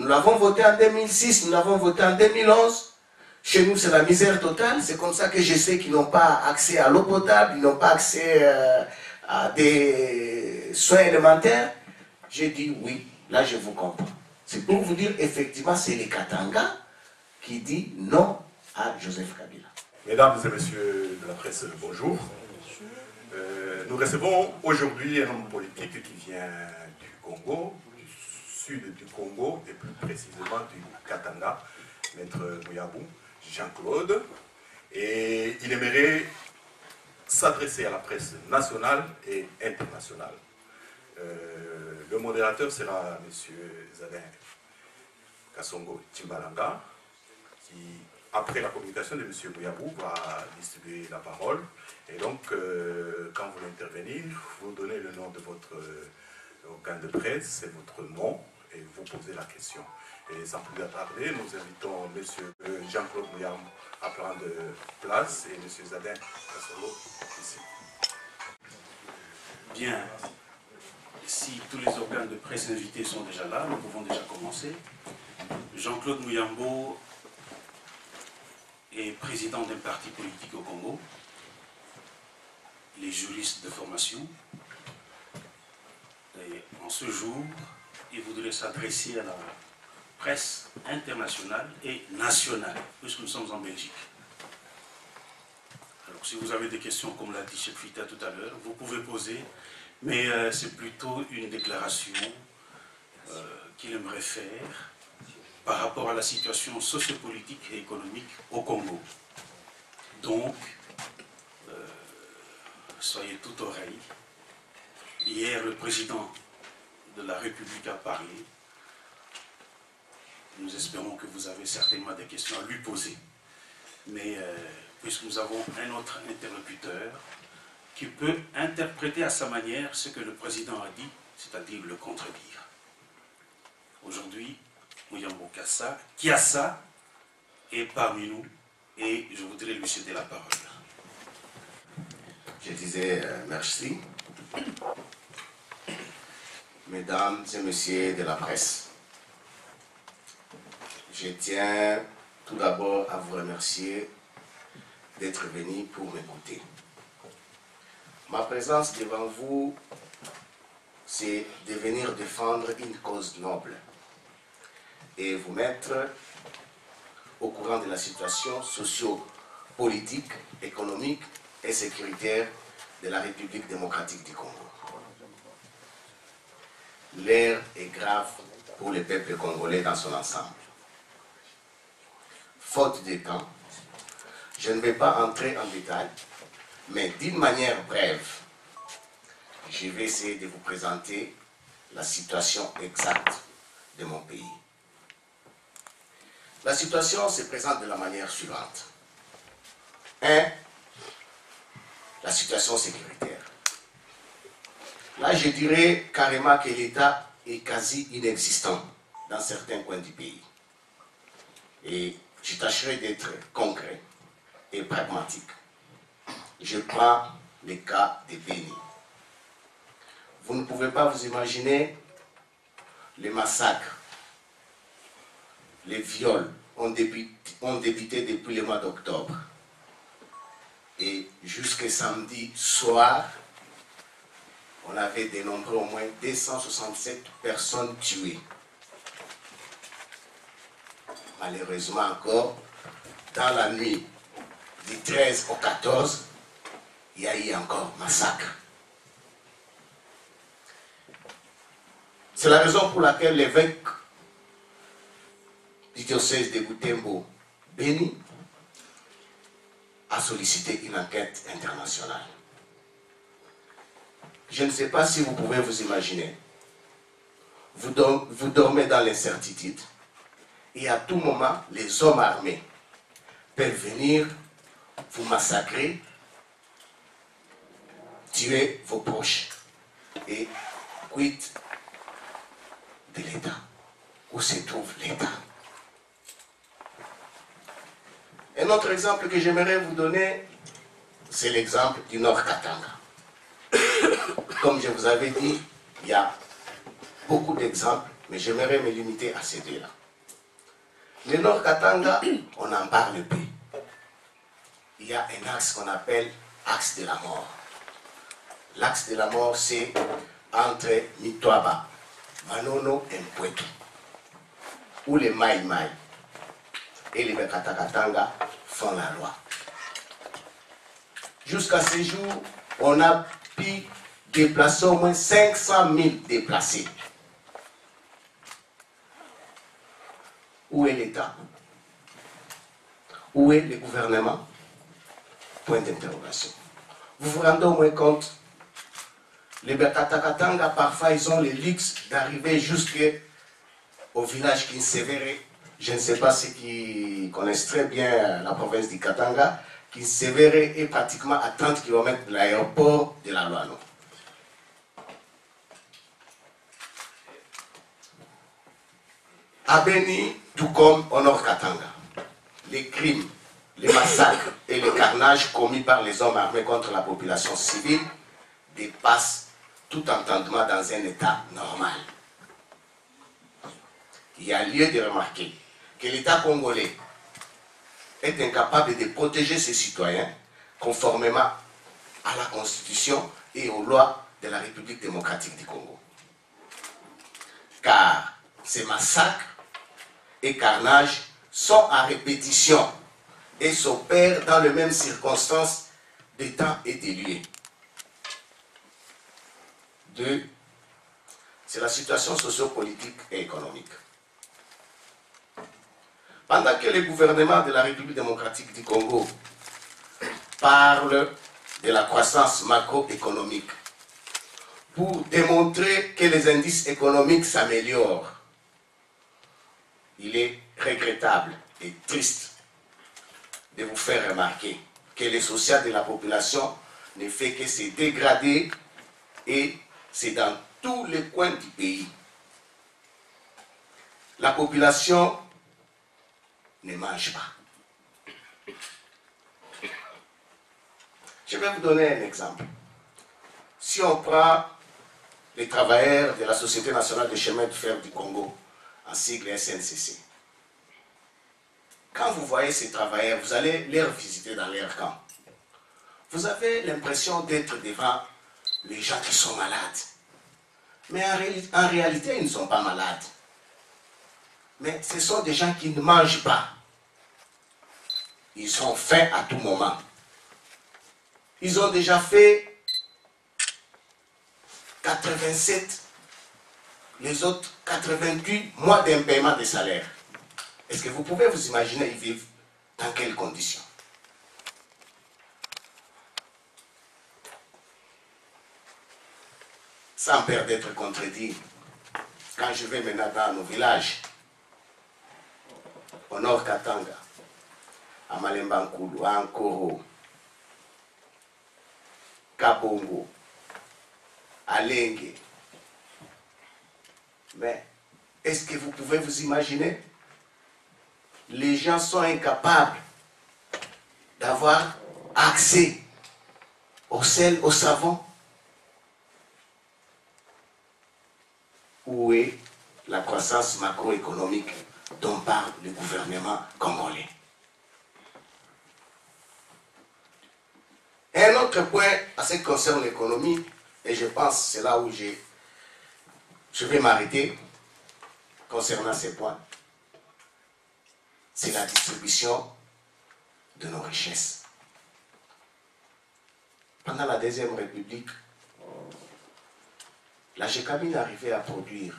Nous l'avons voté en 2006, nous l'avons voté en 2011. Chez nous, c'est la misère totale. C'est comme ça que je sais qu'ils n'ont pas accès à l'eau potable, ils n'ont pas accès à des soins élémentaires. J'ai dit oui, là je vous comprends. C'est pour vous dire, effectivement, c'est les Katanga qui dit non à Joseph Kabila. Mesdames et messieurs de la presse, bonjour. Nous recevons aujourd'hui un homme politique qui vient du Congo, du sud du Congo, et plus précisément du Katanga, Maître Muyambou, Jean-Claude. Et il aimerait s'adresser à la presse nationale et internationale. Le modérateur sera M. Zadin Kassongo Timbalanga, qui, après la communication de M. Muyambou, va distribuer la parole. Et donc, quand vous voulez intervenir, vous donnez le nom de votre organe de presse et votre nom, et vous posez la question. Et sans plus tarder, nous invitons M. Jean-Claude Muyambou à prendre place et M. Zadin Kassongo ici. Bien. Si tous les organes de presse invités sont déjà là, nous pouvons déjà commencer. Jean-Claude Muyambou est président d'un parti politique au Congo. Il est juriste de formation. Et en ce jour, il voudrait s'adresser à la presse internationale et nationale, puisque nous sommes en Belgique. Alors, si vous avez des questions, comme l'a dit Cheikh Fita tout à l'heure, vous pouvez poser, mais c'est plutôt une déclaration qu'il aimerait faire par rapport à la situation sociopolitique et économique au Congo. Donc, soyez tout oreille. Hier, le président de la République a parlé. Nous espérons que vous avez certainement des questions à lui poser. Mais puisque nous avons un autre interlocuteur qui peut interpréter à sa manière ce que le président a dit, c'est-à-dire le contredire. Aujourd'hui, Muyambou Kiassa est parmi nous et je voudrais lui céder la parole. Je disais merci. Mesdames et messieurs de la presse, je tiens tout d'abord à vous remercier d'être venus pour m'écouter. Ma présence devant vous, c'est de venir défendre une cause noble et vous mettre au courant de la situation socio-politique, économique et sécuritaire de la République démocratique du Congo. L'heure est grave pour le peuple congolais dans son ensemble. Faute de temps, je ne vais pas entrer en détail, mais d'une manière brève, je vais essayer de vous présenter la situation exacte de mon pays. La situation se présente de la manière suivante. 1. La situation sécuritaire. Là, je dirais carrément que l'État est quasi inexistant dans certains coins du pays. Et je tâcherai d'être concret et pragmatique. Je prends le cas de Béni. Vous ne pouvez pas vous imaginer les massacres, les viols ont débuté depuis le mois d'octobre. Et jusqu'à samedi soir, on avait dénombré au moins 267 personnes tuées. Malheureusement encore, dans la nuit du 13 au 14, il y a eu encore massacre. C'est la raison pour laquelle l'évêque du diocèse de Butembo, Béni, a sollicité une enquête internationale. Je ne sais pas si vous pouvez vous imaginer. Vous dormez dans l'incertitude et à tout moment, les hommes armés peuvent venir vous massacrer, tuer vos proches. Et quid de l'État? Où se trouve l'État? Un autre exemple que j'aimerais vous donner, c'est l'exemple du Nord Katanga. Comme je vous avais dit, il y a beaucoup d'exemples, Mais j'aimerais me limiter à ces deux-là. Le Nord Katanga, on n'en parle plus. Il y a un axe qu'on appelle axe de la mort. L'axe de la mort, c'est entre Mitwaba, Manono et Mpwetu, où les Maï Maï et les Bekatakatanga font la loi. Jusqu'à ce jour, on a pu déplacer au moins 500 000 déplacés. Où est l'État? Où est le gouvernement? Point d'interrogation. Vous vous rendez au moins compte, les Bekatakatanga, parfois, ils ont le luxe d'arriver jusqu'au village Kinsevere. Je ne sais pas ceux qui connaissent très bien la province du Katanga. Kinsevere est pratiquement à 30 km de l'aéroport de la Loano. À Beni, tout comme au Nord Katanga, les crimes, les massacres et les carnages commis par les hommes armés contre la population civile dépassent tout entendement dans un état normal. Il y a lieu de remarquer que l'État congolais est incapable de protéger ses citoyens conformément à la Constitution et aux lois de la République démocratique du Congo. Car ces massacres et carnages sont à répétition et s'opèrent dans les mêmes circonstances des temps et des lieux. Deux, c'est la situation socio-politique et économique. Pendant que le gouvernement de la République démocratique du Congo parle de la croissance macroéconomique pour démontrer que les indices économiques s'améliorent, il est regrettable et triste de vous faire remarquer que le social de la population ne fait que se dégrader et c'est dans tous les coins du pays. La population ne mange pas. Je vais vous donner un exemple. Si on prend les travailleurs de la Société nationale de chemin de fer du Congo, en sigle SNCC, quand vous voyez ces travailleurs, vous allez les visiter dans leur camp. Vous avez l'impression d'être devant les gens qui sont malades. Mais en réalité, ils ne sont pas malades. Mais ce sont des gens qui ne mangent pas. Ils ont faim à tout moment. Ils ont déjà fait 87, les autres 88 mois d'impaiement de salaire. Est-ce que vous pouvez vous imaginer, ils vivent dans quelles conditions? Sans peur d'être contredit, quand je vais maintenant dans nos villages, au Nord Katanga, à Malembankulu, à Ankoro, Kabongo, à Lengue. Mais est-ce que vous pouvez vous imaginer? Les gens sont incapables d'avoir accès au sel, au savon. Où est la croissance macroéconomique dont parle le gouvernement congolais? Un autre point à ce qui concerne l'économie, et je pense que c'est là où je vais m'arrêter concernant ces points, c'est la distribution de nos richesses. Pendant la Deuxième République, la GECAMIN arrivait à produire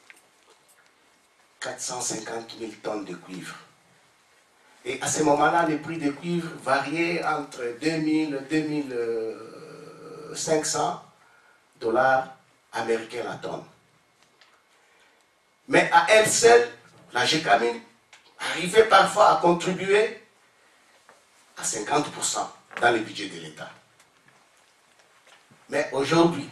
450 000 tonnes de cuivre. Et à ce moment-là, les prix de cuivre variaient entre 2000 et 2500 $ américains la tonne. Mais à elle seule, la GECAMIN arrivait parfois à contribuer à 50% dans le budget de l'État. Mais aujourd'hui,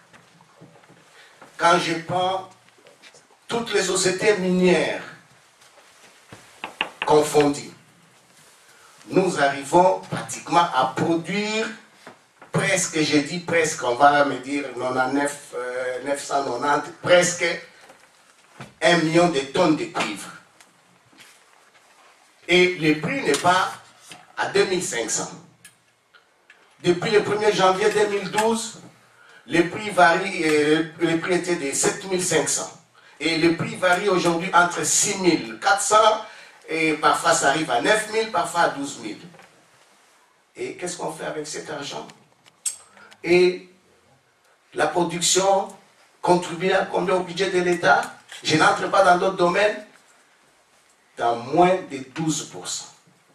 quand je prends toutes les sociétés minières confondues, nous arrivons pratiquement à produire presque, je dis presque, on va me dire 990, presque 1 million de tonnes de cuivre. Et le prix n'est pas à 2500. Depuis le 1er janvier 2012, le prix varie, le prix était de 7500. Et le prix varie aujourd'hui entre 6400 et parfois ça arrive à 9000, parfois à 12000. Et qu'est-ce qu'on fait avec cet argent? Et la production contribue à combien au budget de l'État? Je n'entre pas dans d'autres domaines. Dans moins de 12%.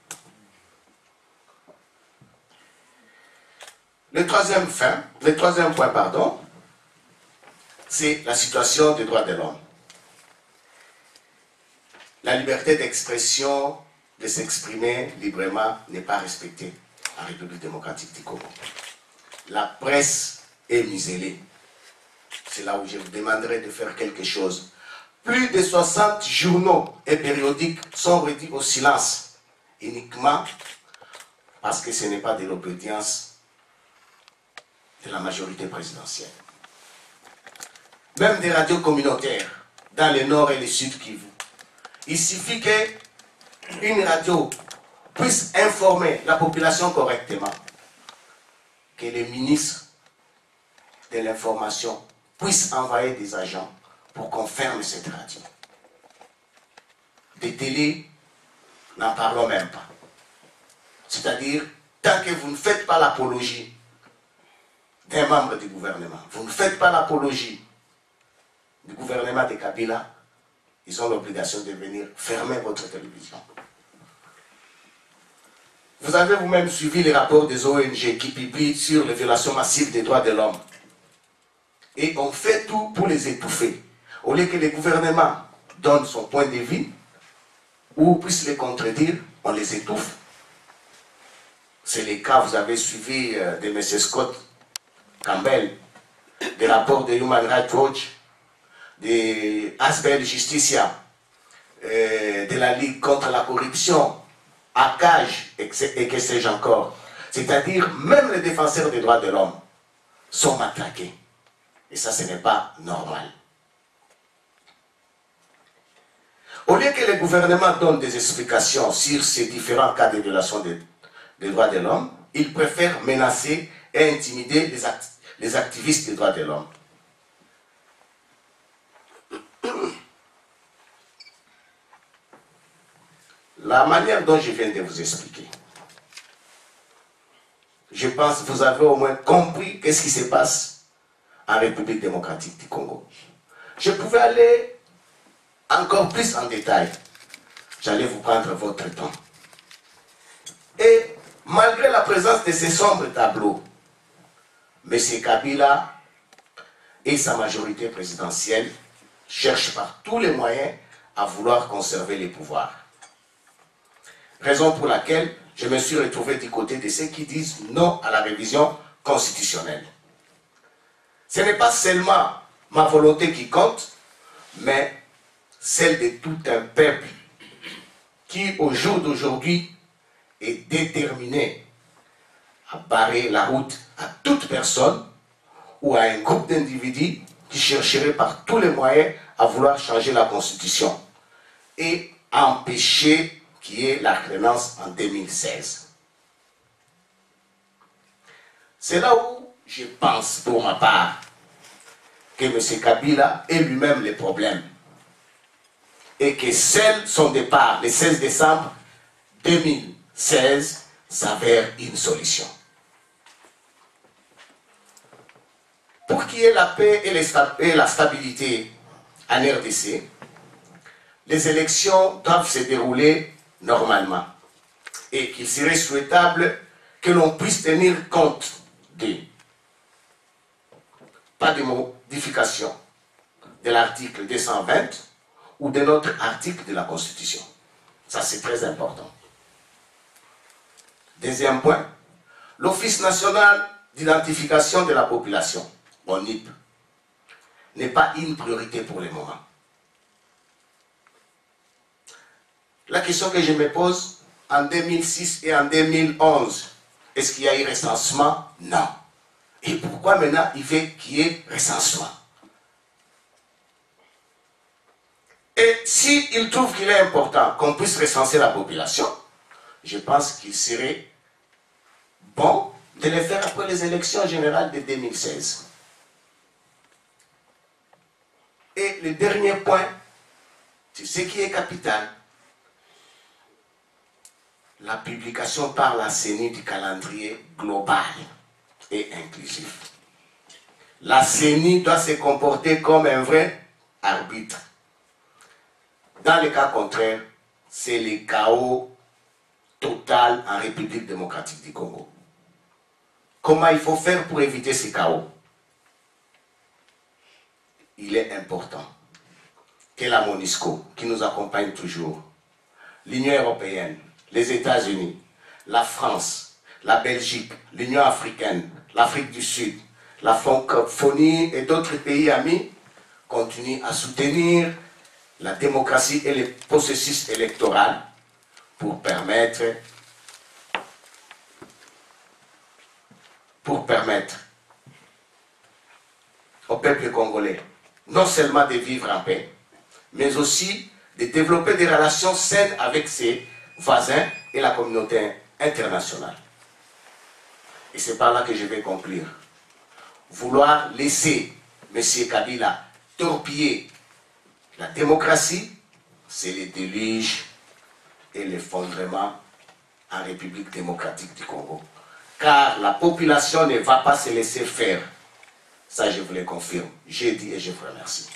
Le troisième point, pardon, c'est la situation des droits de l'homme. La liberté d'expression, de s'exprimer librement, n'est pas respectée en République démocratique du Congo. La presse est muselée. C'est là où je vous demanderai de faire quelque chose. Plus de 60 journaux et périodiques sont réduits au silence, uniquement parce que ce n'est pas de l'obédience de la majorité présidentielle. Même des radios communautaires, dans le nord et le sud Kivu. Il suffit qu'une radio puisse informer la population correctement, que les ministres de l'information puissent envoyer des agents pour qu'on ferme cette radio. Des télés, n'en parlons même pas. C'est-à-dire, tant que vous ne faites pas l'apologie d'un membre du gouvernement, vous ne faites pas l'apologie du gouvernement de Kabila, ils ont l'obligation de venir fermer votre télévision. Vous avez vous-même suivi les rapports des ONG qui publient sur les violations massives des droits de l'homme. Et on fait tout pour les étouffer. Au lieu que le gouvernement donne son point de vue, ou puisse les contredire, on les étouffe. C'est le cas, vous avez suivi de M. Scott Campbell, des rapports de Human Rights Watch, de Asbel Justicia, de la Ligue contre la corruption, ACAJ, et que sais-je encore. C'est-à-dire, même les défenseurs des droits de l'homme sont matraqués. Et ça, ce n'est pas normal. Au lieu que le gouvernement donne des explications sur ces différents cas de violation des droits de l'homme, il préfère menacer et intimider les activistes des droits de l'homme. La manière dont je viens de vous expliquer, je pense que vous avez au moins compris qu'est-ce qui se passe en République démocratique du Congo. Je pouvais aller encore plus en détail. J'allais vous prendre votre temps. Et malgré la présence de ces sombres tableaux, M. Kabila et sa majorité présidentielle cherchent par tous les moyens à vouloir conserver les pouvoirs. Raison pour laquelle je me suis retrouvé du côté de ceux qui disent non à la révision constitutionnelle. Ce n'est pas seulement ma volonté qui compte, mais celle de tout un peuple qui, au jour d'aujourd'hui, est déterminé à barrer la route à toute personne ou à un groupe d'individus qui chercherait par tous les moyens à vouloir changer la Constitution et à empêcher qu'il y ait la créance en 2016. C'est là où je pense, pour ma part, que M. Kabila est lui-même le problème. Et que son départ, le 16 décembre 2016, s'avère une solution. Pour qu'il y ait la paix et la stabilité en RDC, les élections doivent se dérouler normalement. Et qu'il serait souhaitable que l'on puisse tenir compte pas de modification de l'article 220 ou de notre article de la Constitution. Ça, c'est très important. Deuxième point, l'Office national d'identification de la population, ONIP, n'est pas une priorité pour le moment. La question que je me pose, en 2006 et en 2011, est-ce qu'il y a eu recensement? Non. Et pourquoi maintenant il veut qu'il y ait recensement? Et s'il trouve qu'il est important qu'on puisse recenser la population, je pense qu'il serait bon de le faire après les élections générales de 2016. Et le dernier point, c'est ce qui est capital. La publication par la CENI du calendrier global et inclusif. La CENI doit se comporter comme un vrai arbitre. Dans le cas contraire, c'est le chaos total en République démocratique du Congo. Comment il faut faire pour éviter ce chaos? Il est important que la MONUSCO, qui nous accompagne toujours, l'Union européenne, les États-Unis, la France, la Belgique, l'Union africaine, l'Afrique du Sud, la francophonie et d'autres pays amis continuent à soutenir la démocratie et le processus électoral pour permettre au peuple congolais non seulement de vivre en paix, mais aussi de développer des relations saines avec ses voisins et la communauté internationale. Et c'est par là que je vais conclure. Vouloir laisser M. Kabila torpiller la démocratie, c'est le déluge et l'effondrement en République démocratique du Congo. Car la population ne va pas se laisser faire. Ça, je vous le confirme. J'ai dit et je vous remercie.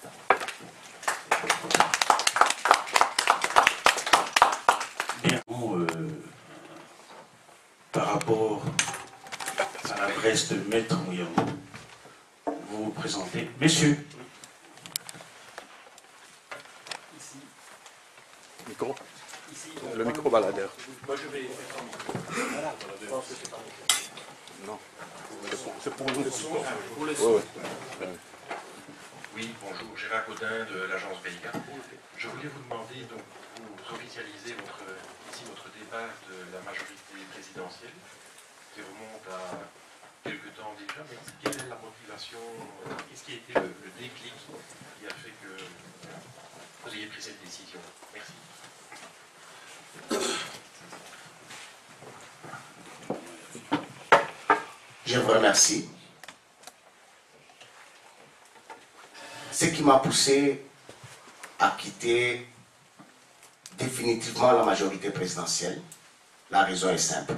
Bien, par rapport à l'adresse de Maître Mouyambo, vous vous présentez. Messieurs. Micro. Le micro baladeur. Moi, je vais... Non. C'est pour nous. Pour les Ouais. Oui, bonjour, Gérard Gaudin de l'agence BIA. Je voulais vous demander, donc, vous officialisez ici votre débat de la majorité présidentielle, qui remonte à quelques temps déjà, mais quelle est la motivation, qu'est-ce qui a été le déclic qui a fait que vous ayez pris cette décision? Merci. Je vous remercie. Ce qui m'a poussé à quitter définitivement la majorité présidentielle, la raison est simple.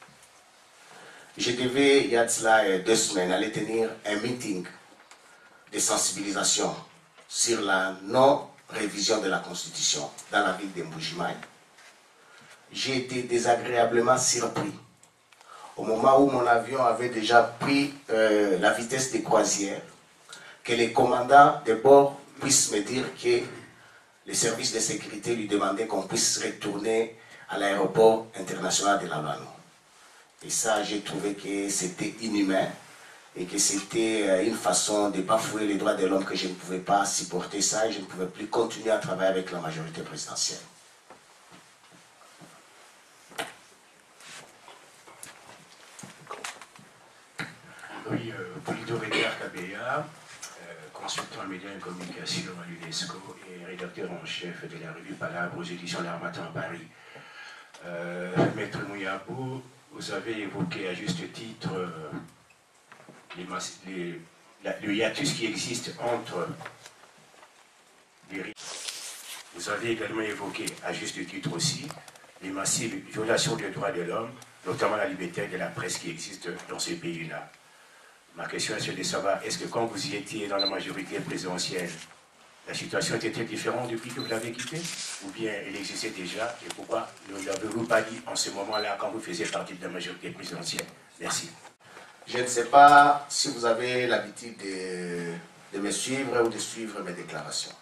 Je devais, il y a de cela 2 semaines, aller tenir un meeting de sensibilisation sur la non-révision de la Constitution dans la ville de Mbujimaï. J'ai été désagréablement surpris. Au moment où mon avion avait déjà pris la vitesse de croisière, que les commandants de bord puissent me dire que les services de sécurité lui demandaient qu'on puisse retourner à l'aéroport international de Lalano. Et ça, j'ai trouvé que c'était inhumain et que c'était une façon de bafouer les droits de l'homme, que je ne pouvais pas supporter ça et je ne pouvais plus continuer à travailler avec la majorité présidentielle. Oui, Polydor Edgar Kabea, consultant en médias et communication à l'UNESCO et rédacteur en chef de la revue Palabre aux éditions L'Harmattan à Paris. Maître Mouyambo, vous avez évoqué à juste titre le hiatus qui existe entre les risques. Vous avez également évoqué à juste titre aussi les massives violations des droits de l'homme, notamment la liberté de la presse qui existe dans ces pays-là. Ma question est de savoir, est-ce que quand vous y étiez dans la majorité présidentielle, la situation était différente depuis que vous l'avez quittée? Ou bien elle existait déjà? Et pourquoi ne l'avez-vous pas dit en ce moment-là quand vous faisiez partie de la majorité présidentielle? Merci. Je ne sais pas si vous avez l'habitude de me suivre ou de suivre mes déclarations.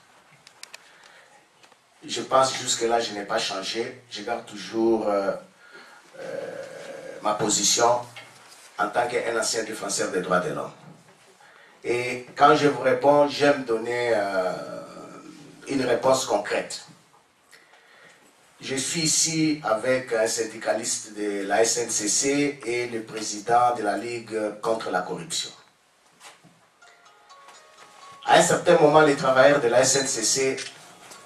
Je pense jusque-là, je n'ai pas changé. Je garde toujours ma position en tant qu'un ancien défenseur des droits de l'homme. Et quand je vous réponds, j'aime donner une réponse concrète. Je suis ici avec un syndicaliste de la SNCC et le président de la Ligue contre la corruption. À un certain moment, les travailleurs de la SNCC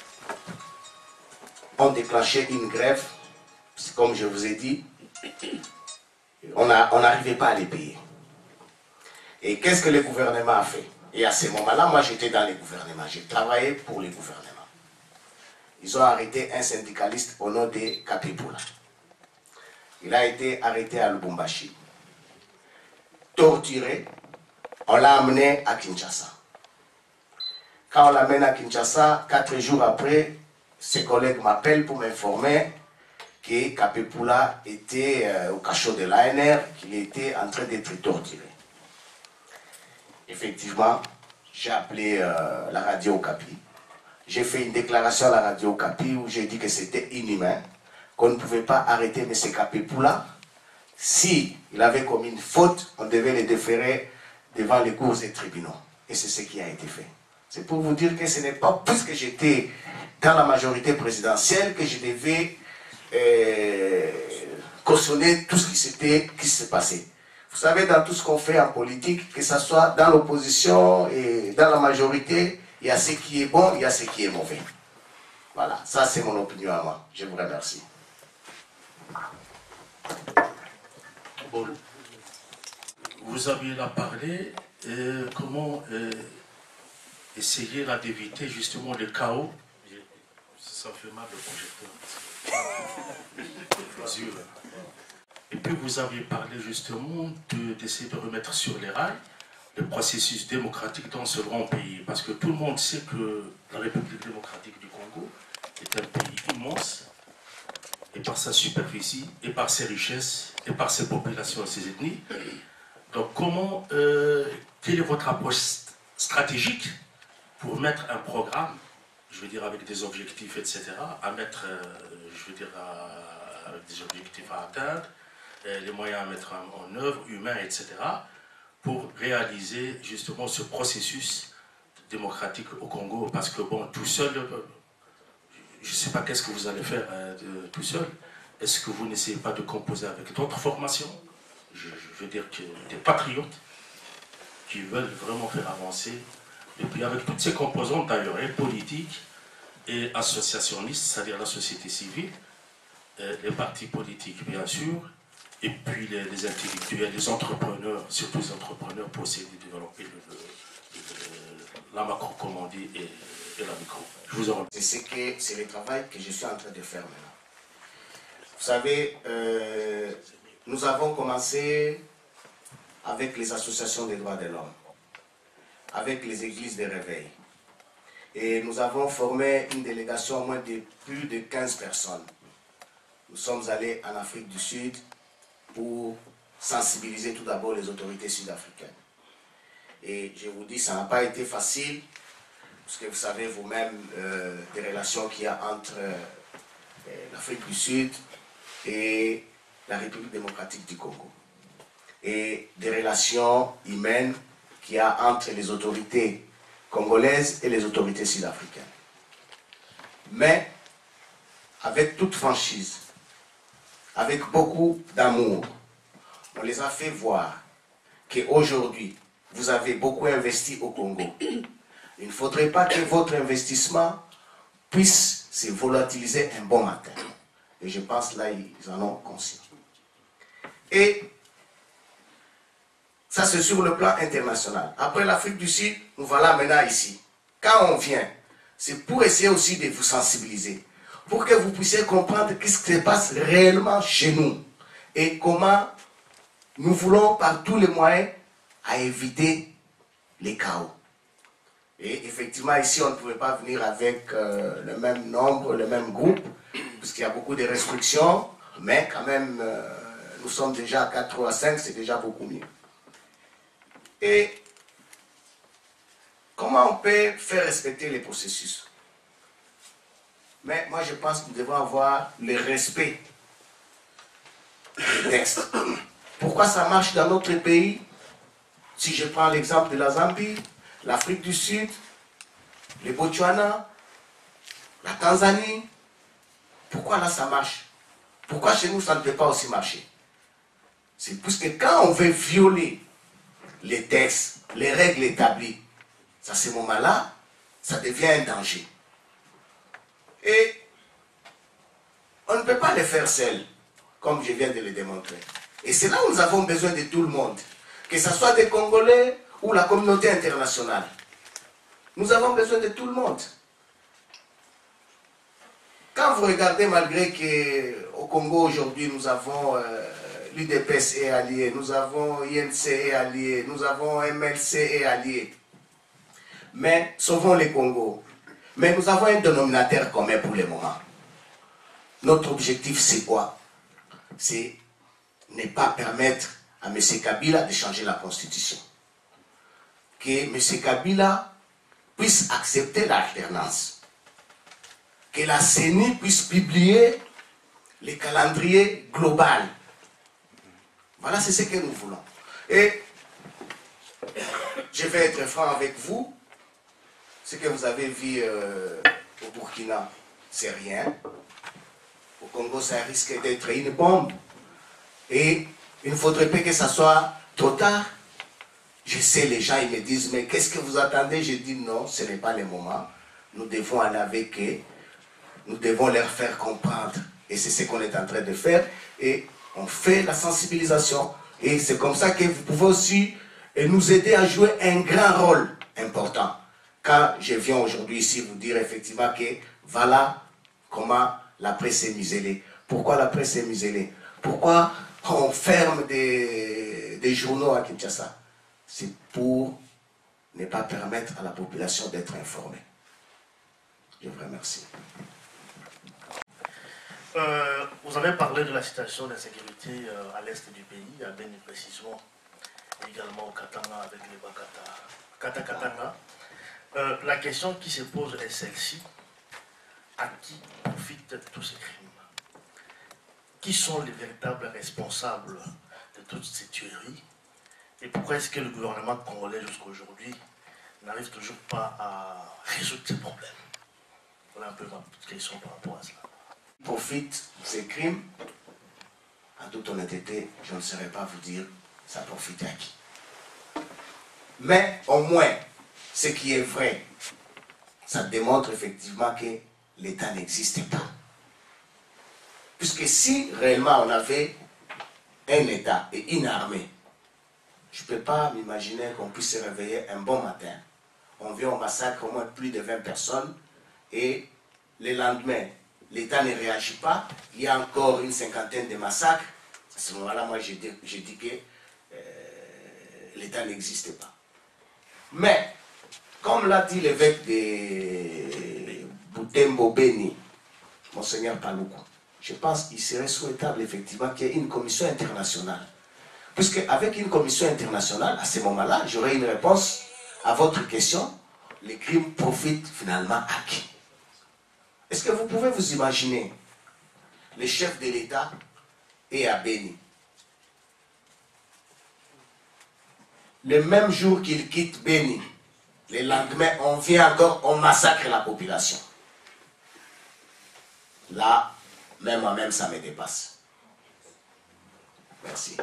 ont déclenché une grève. Comme je vous ai dit, on n'arrivait pas à les payer. Et qu'est-ce que le gouvernement a fait? Et à ce moment-là, moi j'étais dans les gouvernements, j'ai travaillé pour les gouvernements. Ils ont arrêté un syndicaliste au nom de Kapepula. Il a été arrêté à Lubumbashi, torturé, on l'a amené à Kinshasa. Quand on l'amène à Kinshasa, 4 jours après, ses collègues m'appellent pour m'informer que Kapepula était au cachot de l'ANR, qu'il était en train d'être torturé. Effectivement, j'ai appelé la radio Okapi. J'ai fait une déclaration à la radio Okapi où j'ai dit que c'était inhumain, qu'on ne pouvait pas arrêter M. Kapepula. S'il avait commis une faute, on devait le déférer devant les cours et tribunaux. Et c'est ce qui a été fait. C'est pour vous dire que ce n'est pas puisque j'étais dans la majorité présidentielle que je devais cautionner tout ce qui s'est passé. Vous savez, dans tout ce qu'on fait en politique, que ce soit dans l'opposition et dans la majorité, il y a ce qui est bon, il y a ce qui est mauvais. Voilà, ça c'est mon opinion à moi. Je vous remercie. Bon. Vous aviez là parlé comment essayer là d'éviter justement le chaos. Ça fait mal le projecteur. Et puis vous aviez parlé justement d'essayer de remettre sur les rails le processus démocratique dans ce grand pays. Parce que tout le monde sait que la République démocratique du Congo est un pays immense, et par sa superficie, et par ses richesses, et par ses populations et ses ethnies. Donc comment, quelle est votre approche stratégique pour mettre un programme, je veux dire avec des objectifs, etc., à mettre, je veux dire, avec des objectifs à atteindre, les moyens à mettre en œuvre, humains, etc., pour réaliser justement ce processus démocratique au Congo, parce que bon, tout seul, je ne sais pas qu'est-ce que vous allez faire tout seul. Est-ce que vous n'essayez pas de composer avec d'autres formations, je veux dire que des patriotes qui veulent vraiment faire avancer, et puis avec toutes ces composantes d'ailleurs, et politiques et associationnistes, c'est-à-dire la société civile, les partis politiques bien sûr, et puis les intellectuels, les entrepreneurs, surtout les entrepreneurs pour essayer de développer la macro, comme on dit, et la micro. Je vous en remercie. C'est le travail que je suis en train de faire maintenant. Vous savez, nous avons commencé avec les associations des droits de l'homme, avec les églises de réveil. Et nous avons formé une délégation au moins de plus de 15 personnes. Nous sommes allés en Afrique du Sud pour sensibiliser tout d'abord les autorités sud-africaines. Et je vous dis, ça n'a pas été facile, parce que vous savez vous-même des relations qu'il y a entre l'Afrique du Sud et la République démocratique du Congo. Et des relations humaines qu'il y a entre les autorités congolaises et les autorités sud-africaines. Mais, avec toute franchise, avec beaucoup d'amour, on les a fait voir qu'aujourd'hui, vous avez beaucoup investi au Congo. Il ne faudrait pas que votre investissement puisse se volatiliser un bon matin. Et je pense là, ils en ont conscience. Et ça, c'est sur le plan international. Après l'Afrique du Sud, nous voilà maintenant ici. Quand on vient, c'est pour essayer aussi de vous sensibiliser, pour que vous puissiez comprendre ce qui se passe réellement chez nous et comment nous voulons par tous les moyens à éviter les chaos. Et effectivement, ici, on ne pouvait pas venir avec le même nombre, le même groupe, puisqu'il y a beaucoup de restrictions, mais quand même, nous sommes déjà à 4 ou à 5, c'est déjà beaucoup mieux. Et comment on peut faire respecter les processus? Mais moi, je pense que nous devons avoir le respect des textes. Pourquoi ça marche dans notre pays? Si je prends l'exemple de la Zambie, l'Afrique du Sud, le Botswana, la Tanzanie, pourquoi là ça marche? Pourquoi chez nous ça ne peut pas aussi marcher? C'est parce que quand on veut violer les textes, les règles établies, à ce moment-là, ça devient un danger. Et on ne peut pas les faire seuls, comme je viens de le démontrer. Et c'est là où nous avons besoin de tout le monde, que ce soit des Congolais ou la communauté internationale. Nous avons besoin de tout le monde. Quand vous regardez, malgré qu'au Congo aujourd'hui, nous avons l'UDPS et alliés, nous avons INC et alliés, nous avons MLC et alliés, mais sauvons les Congos. Mais nous avons un dénominateur commun pour le moment. Notre objectif, c'est quoi? C'est ne pas permettre à M. Kabila de changer la constitution. Que M. Kabila puisse accepter l'alternance. Que la CENI puisse publier le calendrier global. Voilà, c'est ce que nous voulons. Et je vais être franc avec vous. Ce que vous avez vu au Burkina, c'est rien. Au Congo, ça risque d'être une bombe. Et il ne faudrait pas que ça soit trop tard. Je sais, les gens, ils me disent, mais qu'est-ce que vous attendez? Je dis non, ce n'est pas le moment. Nous devons aller avec eux. Nous devons leur faire comprendre. Et c'est ce qu'on est en train de faire. Et on fait la sensibilisation. Et c'est comme ça que vous pouvez aussi nous aider à jouer un grand rôle important. Quand je viens aujourd'hui ici vous dire effectivement que voilà comment la presse est muselée. Pourquoi la presse est muselée? Pourquoi on ferme des journaux à Kinshasa? C'est pour ne pas permettre à la population d'être informée. Je vous remercie. Vous avez parlé de la situation d'insécurité à l'est du pays, à Beni précisément, et également au Katanga avec les Bakata, Katanga. La question qui se pose est celle-ci. À qui profitent tous ces crimes? Qui sont les véritables responsables de toutes ces tueries? Et pourquoi est-ce que le gouvernement congolais jusqu'à aujourd'hui n'arrive toujours pas à résoudre ces problèmes? Voilà un peu ma petite question par rapport à cela. Profite ces crimes, en toute honnêteté, je ne saurais pas vous dire ça profite à qui. Mais au moins, ce qui est vrai, ça démontre effectivement que l'État n'existe pas. Puisque si réellement on avait un État et une armée, je ne peux pas m'imaginer qu'on puisse se réveiller un bon matin. On vient au massacre au moins plus de 20 personnes et le lendemain, l'État ne réagit pas. Il y a encore une cinquantaine de massacres. À ce moment-là, moi, je dis que l'État n'existe pas. Mais, comme l'a dit l'évêque de Butembo Beni, Monseigneur Paloukou, je pense qu'il serait souhaitable effectivement qu'il y ait une commission internationale. Puisque avec une commission internationale, à ce moment-là, j'aurai une réponse à votre question. Les crimes profitent finalement à qui? Est-ce que vous pouvez vous imaginer le chef de l'État est à Beni? Le même jour qu'il quitte Beni, le lendemain, on vient encore, on massacre la population. Là, même à même, ça me dépasse. Merci.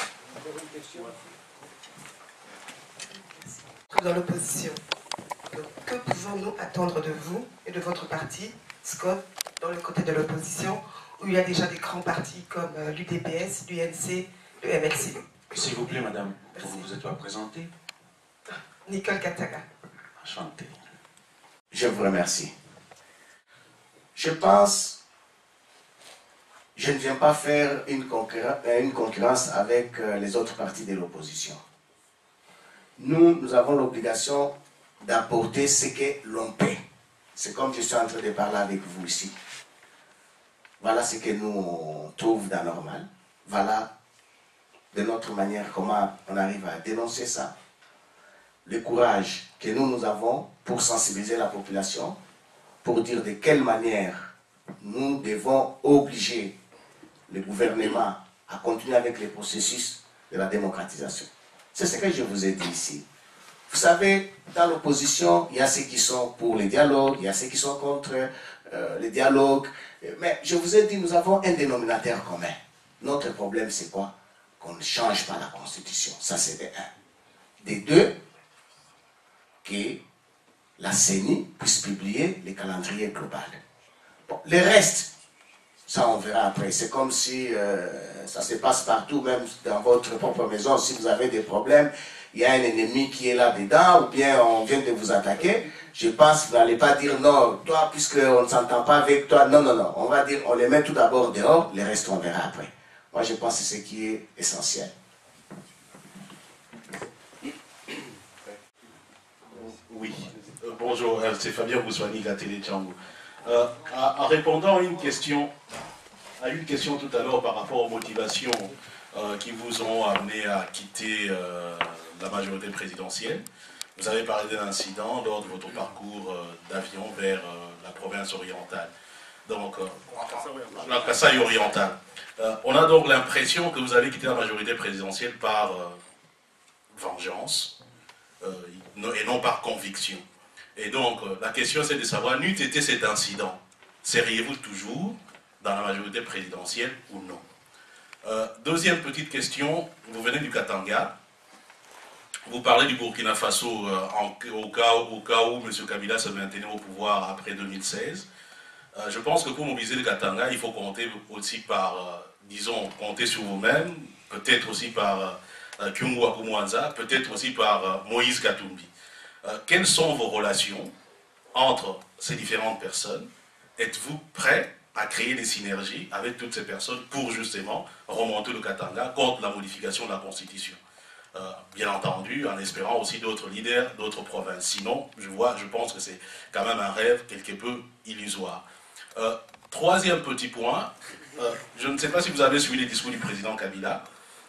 Dans l'opposition, que pouvons-nous attendre de vous et de votre parti, SCOP, dans le côté de l'opposition, où il y a déjà des grands partis comme l'UDPS, l'UNC, le MLC? S'il vous plaît, madame, vous vous êtes pas présentée? Nicole Kataga. Enchanté. Je vous remercie. Je pense, je ne viens pas faire une concurrence avec les autres partis de l'opposition. Nous avons l'obligation d'apporter ce que l'on peut. C'est comme je suis en train de parler avec vous ici. Voilà ce que nous on trouve d'anormal. Voilà de notre manière comment on arrive à dénoncer ça. Le courage que nous avons pour sensibiliser la population, pour dire de quelle manière nous devons obliger le gouvernement à continuer avec le processus de la démocratisation. C'est ce que je vous ai dit ici. Vous savez, dans l'opposition, il y a ceux qui sont pour les dialogues, il y a ceux qui sont contre les dialogues. Mais je vous ai dit, nous avons un dénominateur commun. Notre problème, c'est quoi? Qu'on ne change pas la Constitution. Ça, c'est de un. De deux, que la CENI puisse publier les calendriers globaux. Bon, le reste, Ça, on verra après. C'est comme si ça se passe partout, même dans votre propre maison. Si vous avez des problèmes, il y a un ennemi qui est là-dedans, ou bien on vient de vous attaquer. Je pense que vous n'allez pas dire non, toi, puisqu'on ne s'entend pas avec toi. Non, non, non. On va dire, on les met tout d'abord dehors, les restes, on verra après. Moi, je pense que c'est ce qui est essentiel. Oui, bonjour, c'est Fabien Boussouani, la télé Tchangou. En répondant à une question tout à l'heure par rapport aux motivations qui vous ont amené à quitter la majorité présidentielle, vous avez parlé d'un incident lors de votre parcours d'avion vers la province orientale, donc la Kasaï orientale. On a donc l'impression que vous avez quitté la majorité présidentielle par vengeance et non par conviction. Et donc la question c'est de savoir, n'eût été cet incident, seriez-vous toujours dans la majorité présidentielle ou non? Deuxième petite question, vous venez du Katanga. Vous parlez du Burkina Faso au cas où M. Kabila se maintenait au pouvoir après 2016. Je pense que pour mobiliser le Katanga, il faut compter aussi par, disons, compter sur vous-même, peut-être aussi par Kyungu Akumwanza, peut-être aussi par Moïse Katumbi. Quelles sont vos relations entre ces différentes personnes? Êtes-vous prêt à créer des synergies avec toutes ces personnes pour justement remonter le Katanga contre la modification de la Constitution? Bien entendu, en espérant aussi d'autres leaders, d'autres provinces. Sinon, je pense que c'est quand même un rêve quelque peu illusoire. Troisième petit point, je ne sais pas si vous avez suivi les discours du président Kabila.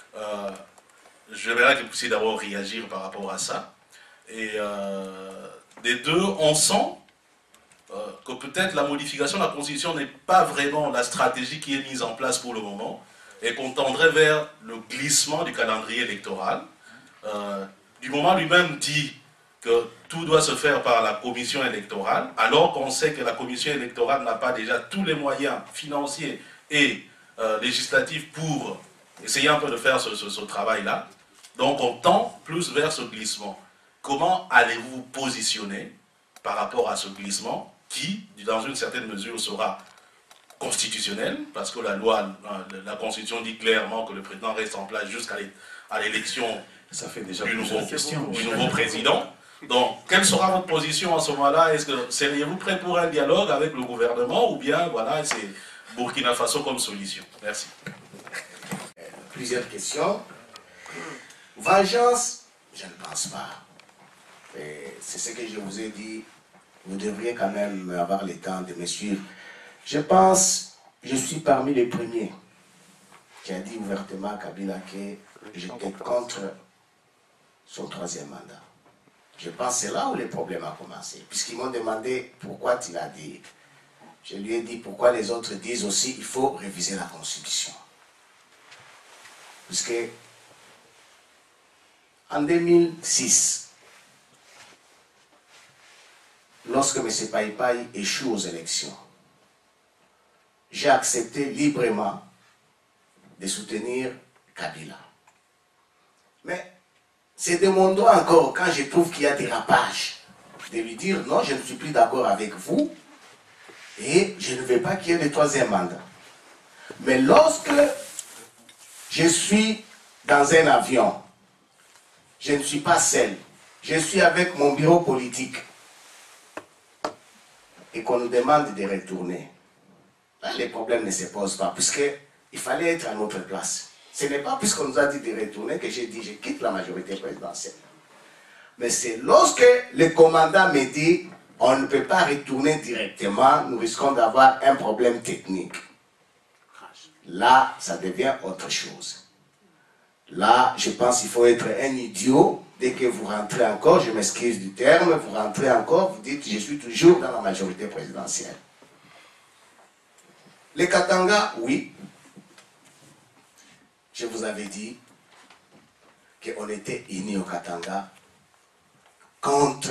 Je verrai que vous puissiez d'abord réagir par rapport à ça. Et des deux, on sent que peut-être la modification de la Constitution n'est pas vraiment la stratégie qui est mise en place pour le moment, et qu'on tendrait vers le glissement du calendrier électoral. Du moment lui-même dit que tout doit se faire par la commission électorale, alors qu'on sait que la commission électorale n'a pas déjà tous les moyens financiers et législatifs pour essayer un peu de faire ce travail-là. Donc on tend plus vers ce glissement. Comment allez-vous vous positionner par rapport à ce glissement qui, dans une certaine mesure, sera constitutionnel, parce que la loi, la Constitution dit clairement que le président reste en place jusqu'à l'élection du nouveau président. Donc, quelle sera votre position à ce moment-là? Est-ce que seriez-vous prêt pour un dialogue avec le gouvernement, ou bien, voilà, c'est Burkina Faso comme solution? Merci. Plusieurs questions. Vengeance, je ne pense pas. C'est ce que je vous ai dit. Vous devriez quand même avoir le temps de me suivre. Je pense, je suis parmi les premiers qui a dit ouvertement à Kabila que j'étais contre son troisième mandat. Je pense que c'est là où le problème a commencé. Puisqu'ils m'ont demandé pourquoi tu l'as dit. Je lui ai dit pourquoi les autres disent aussi qu'il faut réviser la Constitution. Puisque en 2006, lorsque M. Païpaï échoue aux élections, j'ai accepté librement de soutenir Kabila. Mais c'est de mon droit encore, quand je trouve qu'il y a des rapages, de lui dire non, je ne suis plus d'accord avec vous et je ne veux pas qu'il y ait le troisième mandat. Mais lorsque je suis dans un avion, je ne suis pas seul, je suis avec mon bureau politique et qu'on nous demande de retourner, là, les problèmes ne se posent pas, puisqu'il fallait être à notre place. Ce n'est pas puisqu'on nous a dit de retourner que j'ai dit je quitte la majorité présidentielle. Mais c'est lorsque le commandant me dit on ne peut pas retourner directement, nous risquons d'avoir un problème technique. Là, ça devient autre chose. Là, je pense qu'il faut être un idiot. Dès que vous rentrez encore, je m'excuse du terme, vous rentrez encore, vous dites je suis toujours dans la majorité présidentielle. Les Katanga, oui. Je vous avais dit qu'on était unis au Katanga contre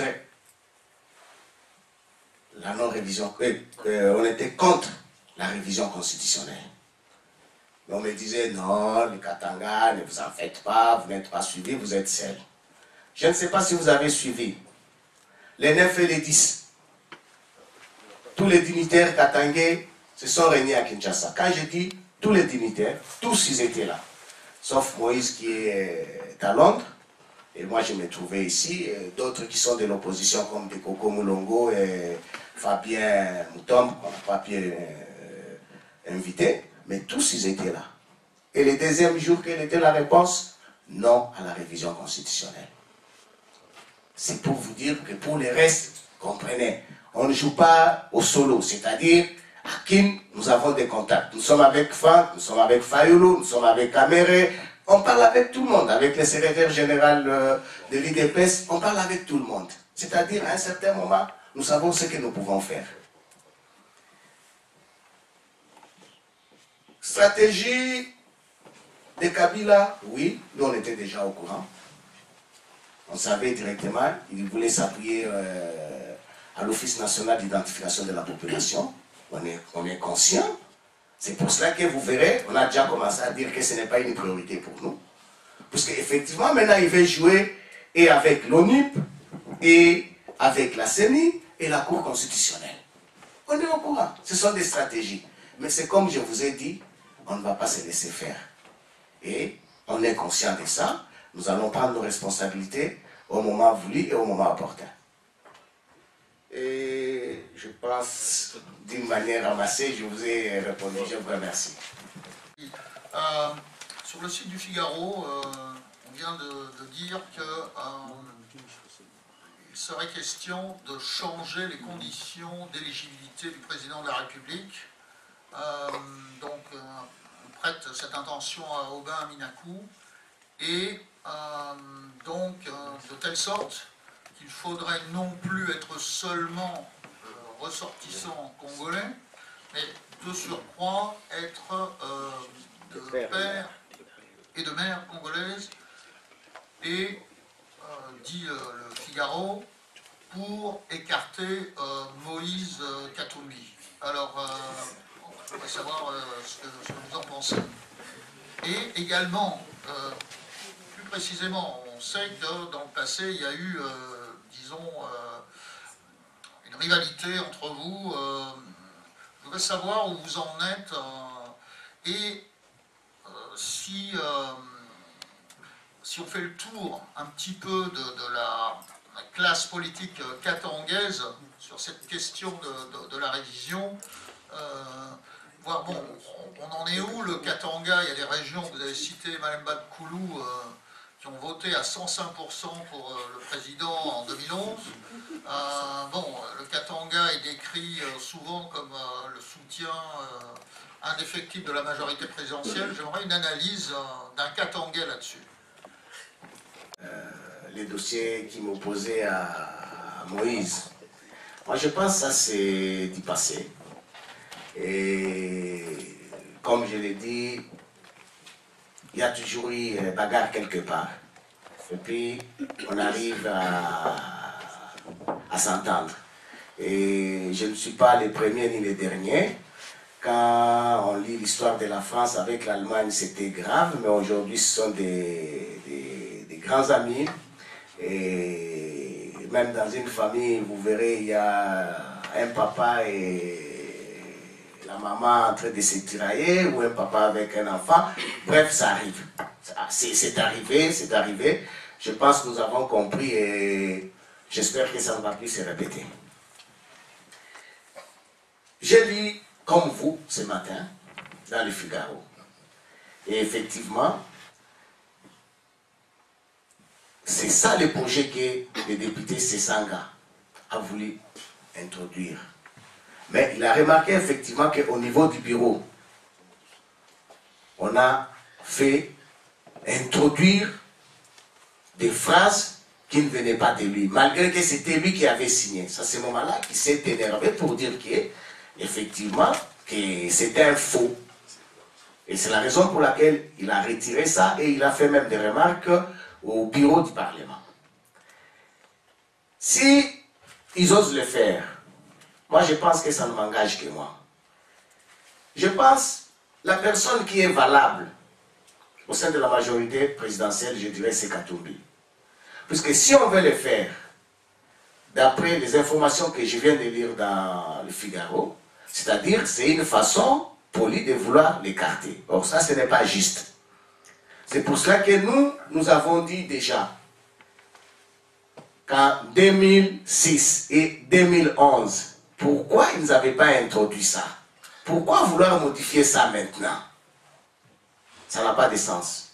la non-révision, on était contre la révision constitutionnelle. Mais on me disait non, les Katanga, ne vous en faites pas, vous n'êtes pas suivis, vous êtes seuls. Je ne sais pas si vous avez suivi les 9 et les 10. Tous les dignitaires katangais se sont réunis à Kinshasa. Quand je dis tous les dignitaires, tous ils étaient là. Sauf Moïse qui est à Londres. Et moi je me trouvais ici. D'autres qui sont de l'opposition comme Dekoko Moulongo et Fabien Moutombe, qu'on n'a pas pu inviter. Mais tous ils étaient là. Et le deuxième jour, quelle était la réponse? Non à la révision constitutionnelle. C'est pour vous dire que pour les restes, comprenez, on ne joue pas au solo. C'est-à-dire, à Kin, nous avons des contacts. Nous sommes avec Franck, nous sommes avec Fayoulou, nous sommes avec Kamere. On parle avec tout le monde. Avec le secrétaire général de l'IDPS, on parle avec tout le monde. C'est-à-dire, à un certain moment, nous savons ce que nous pouvons faire. Stratégie de Kabila, oui, nous on était déjà au courant. On savait directement, il voulait s'appuyer à l'Office national d'identification de la population. On est conscient. C'est pour cela que vous verrez, on a déjà commencé à dire que ce n'est pas une priorité pour nous. Parce qu'effectivement, maintenant, il veut jouer et avec l'ONUP, et avec la CENI, et la Cour constitutionnelle. On est au courant. Ce sont des stratégies. Mais c'est comme je vous ai dit, on ne va pas se laisser faire. Et on est conscient de ça. Nous allons prendre nos responsabilités au moment voulu et au moment opportun. Et je pense, d'une manière ramassée, je vous ai répondu. Je vous remercie. Sur le site du Figaro, on vient de dire qu'il serait question de changer les conditions d'éligibilité du président de la République. Donc, on prête cette intention à Aubin Minakou. Et donc, de telle sorte qu'il faudrait non plus être seulement ressortissant congolais, mais de surcroît être de père et de mère congolaise, et dit le Figaro, pour écarter Moïse Katumbi. Alors, on voudrait savoir ce que vous en pensez. Et également, plus précisément, on sait que dans le passé, il y a eu, disons, une rivalité entre vous. Je voudrais savoir où vous en êtes et si on fait le tour un petit peu de la classe politique katangaise sur cette question de la révision, voir, bon, on en est où, le Katanga? Il y a des régions, vous avez cité Malemba de Koulou, qui ont voté à 105% pour le président en 2011. Bon, le Katanga est décrit souvent comme le soutien indéfectible de la majorité présidentielle. J'aimerais une analyse d'un Katangais là-dessus. Les dossiers qui m'opposaient à Moïse, moi je pense que ça c'est du passé. Et comme je l'ai dit, il y a toujours eu bagarre quelque part. Et puis on arrive à s'entendre. Et je ne suis pas le premier ni le dernier. Quand on lit l'histoire de la France avec l'Allemagne, c'était grave, mais aujourd'hui ce sont des grands amis. Et même dans une famille, vous verrez, il y a un papa et la maman en train de se tirailler, ou un papa avec un enfant. Bref, ça arrive. C'est arrivé, c'est arrivé. Je pense que nous avons compris et j'espère que ça ne va plus se répéter. J'ai lu, comme vous, ce matin, dans le Figaro. Et effectivement, c'est ça le projet que le député Sessanga a voulu introduire. Mais il a remarqué effectivement qu'au niveau du bureau, on a fait introduire des phrases qui ne venaient pas de lui, malgré que c'était lui qui avait signé. C'est à ce moment-là qu'il s'est énervé pour dire qu'effectivement, que c'était un faux. Et c'est la raison pour laquelle il a retiré ça et il a fait même des remarques au bureau du Parlement. Si ils osent le faire, moi je pense que ça ne m'engage que moi. Je pense que la personne qui est valable au sein de la majorité présidentielle, je dirais, c'est Katumbi. Puisque si on veut le faire, d'après les informations que je viens de lire dans le Figaro, C'est-à-dire, c'est une façon polie de vouloir l'écarter. Or, ça, ce n'est pas juste. C'est pour cela que nous avons dit déjà qu'en 2006 et 2011, pourquoi ils n'avaient pas introduit ça? Pourquoi vouloir modifier ça maintenant? Ça n'a pas de sens.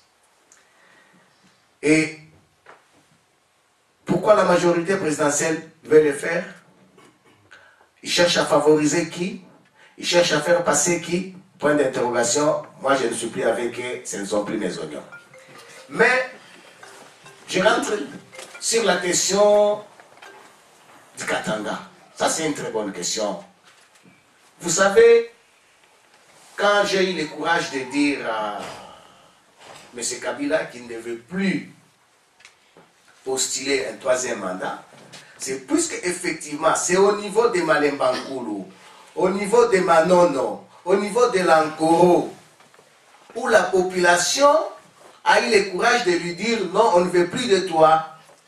Et pourquoi la majorité présidentielle veut le faire? Ils cherchent à favoriser qui? Ils cherchent à faire passer qui? Point d'interrogation. Moi, je ne suis plus avec eux, ce ne sont plus mes oignons. Mais, je rentre sur la question du Katanga. Ça, c'est une très bonne question. Vous savez, quand j'ai eu le courage de dire à M. Kabila qu'il ne veut plus postuler un troisième mandat, c'est puisque effectivement, c'est au niveau de Malembankulu, au niveau de Manono, au niveau de l'Ankoro, où la population a eu le courage de lui dire non, on ne veut plus de toi.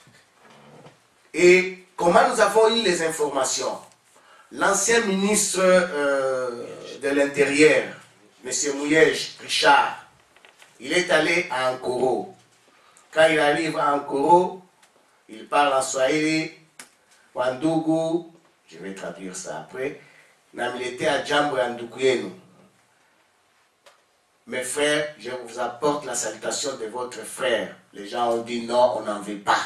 Et comment nous avons eu les informations? L'ancien ministre de l'Intérieur, M. Mouyej Richard, il est allé à Ankoro. Quand il arrive à Ankoro, il parle en Swahili, Wandugu, je vais traduire ça après, Namilete à Djambo Andukuyenu. Mes frères, je vous apporte la salutation de votre frère. Les gens ont dit non, on n'en veut pas.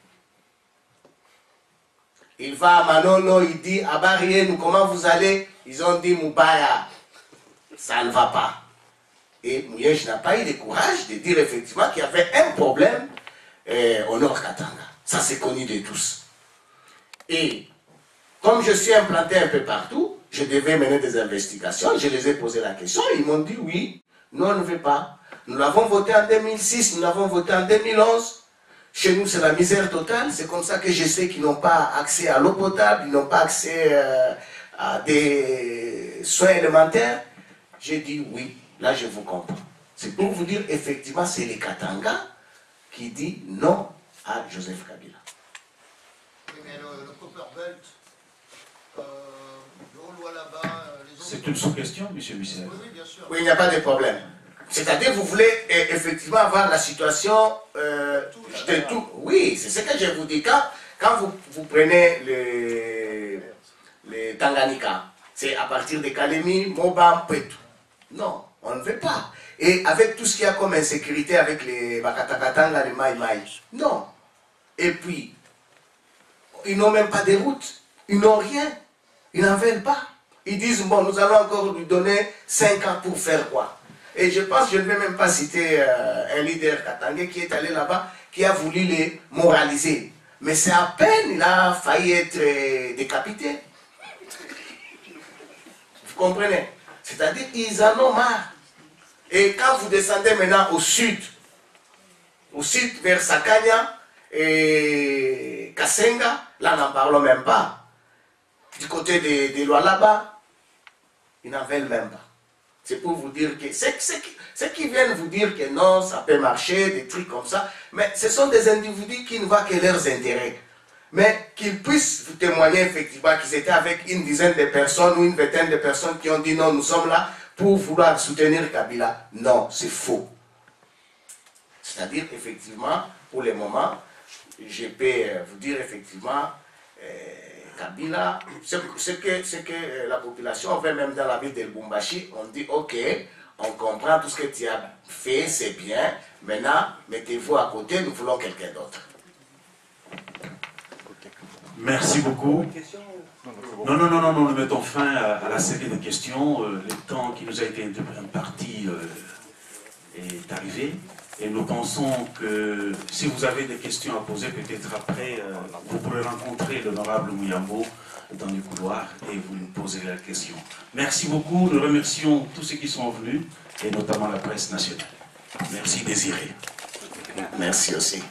Il va à Manono, il dit Abarienu, comment vous allez? Ils ont dit Moubaya. Ça ne va pas. Et Mouyej n'a pas eu le courage de dire effectivement qu'il y avait un problème au Nord Katanga. Ça c'est connu de tous. Et comme je suis implanté un peu partout, je devais mener des investigations. Je les ai posé la question. Ils m'ont dit oui. Nous, on ne veut pas. Nous l'avons voté en 2006, nous l'avons voté en 2011. Chez nous, c'est la misère totale. C'est comme ça que je sais qu'ils n'ont pas accès à l'eau potable, ils n'ont pas accès à des soins élémentaires. J'ai dit oui, là je vous comprends. C'est pour vous dire, effectivement, c'est les Katanga qui dit non à Joseph Kabila. Oui, mais le Copperbelt, l'eau là-bas, les autres... C'est une sous-question, M. Michel. Oui, bien sûr. Oui, il n'y a pas de problème. C'est-à-dire, vous voulez effectivement avoir la situation de tout. Oui, c'est ce que je vous dis. Quand vous prenez les Tanganyika, c'est à partir de Kalemi, Moba, Petou. Non, on ne veut pas. Et avec tout ce qu'il y a comme insécurité avec les Bakatakatanga, les Maï Maï. Non. Et puis, ils n'ont même pas de route. Ils n'ont rien. Ils n'en veulent pas. Ils disent, bon, nous allons encore lui donner 5 ans pour faire quoi? Et je pense, je ne vais même pas citer un leader katangais qui est allé là-bas, qui a voulu les moraliser. Mais c'est à peine, il a failli être décapité. Vous comprenez? C'est-à-dire, ils en ont marre. Et quand vous descendez maintenant au sud vers Sakanya et Kasenga, là, n'en parlons même pas. Du côté de Lualaba, ils n'en veulent même pas. C'est pour vous dire que ceux qui viennent vous dire que non, ça peut marcher, des trucs comme ça, mais ce sont des individus qui ne voient que leurs intérêts. Mais qu'ils puissent vous témoigner effectivement qu'ils étaient avec une dizaine de personnes ou une vingtaine de personnes qui ont dit non, nous sommes là pour vouloir soutenir Kabila. Non, c'est faux. C'est-à-dire, effectivement, pour le moment, je peux vous dire effectivement, Kabila, ce que la population fait même dans la ville de Lubumbashi, on dit ok, on comprend tout ce que tu as fait, c'est bien, maintenant mettez-vous à côté, nous voulons quelqu'un d'autre. Merci beaucoup. Non, nous mettons fin à la série de questions. Le temps qui nous a été imparti est arrivé. Et nous pensons que si vous avez des questions à poser, peut-être après, vous pourrez rencontrer l'honorable Mouyambo dans le couloir et vous lui poserez la question. Merci beaucoup. Nous remercions tous ceux qui sont venus et notamment la presse nationale. Merci Désiré. Merci aussi.